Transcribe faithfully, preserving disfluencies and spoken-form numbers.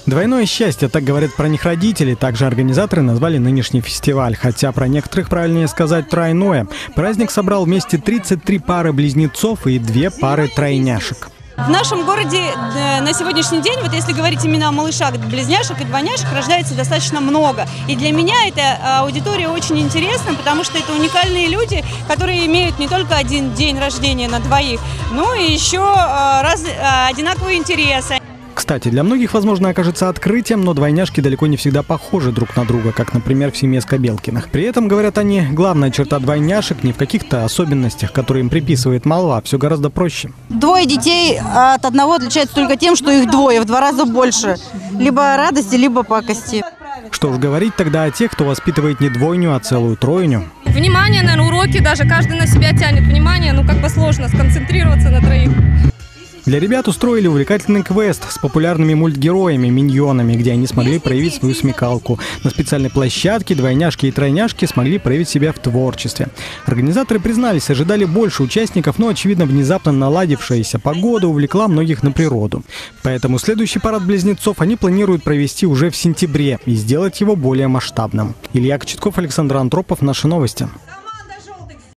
Двойное счастье, так говорят про них родители. Также организаторы назвали нынешний фестиваль. Хотя про некоторых правильнее сказать тройное. Праздник собрал вместе тридцать три пары близнецов и две пары тройняшек. В нашем городе на сегодняшний день, вот если говорить именно о малышах, близняшек и двойняшек, рождается достаточно много. И для меня эта аудитория очень интересна, потому что это уникальные люди, которые имеют не только один день рождения на двоих, но и еще раз, одинаковые интересы. Кстати, для многих, возможно, окажется открытием, но двойняшки далеко не всегда похожи друг на друга, как, например, в семье Скобелкиных. При этом, говорят они, главная черта двойняшек не в каких-то особенностях, которые им приписывает молва, все гораздо проще. Двое детей от одного отличаются только тем, что их двое, в два раза больше. Либо радости, либо пакости. Что уж говорить тогда о тех, кто воспитывает не двойню, а целую тройню. Внимание, наверное, уроки даже каждый на себя тянет внимание, ну как бы сложно сконцентрироваться на троих. Для ребят устроили увлекательный квест с популярными мультгероями, миньонами, где они смогли проявить свою смекалку. На специальной площадке двойняшки и тройняшки смогли проявить себя в творчестве. Организаторы признались, ожидали больше участников, но, очевидно, внезапно наладившаяся погода увлекла многих на природу. Поэтому следующий парад близнецов они планируют провести уже в сентябре и сделать его более масштабным. Илья Кочетков, Александр Антропов. Наши новости.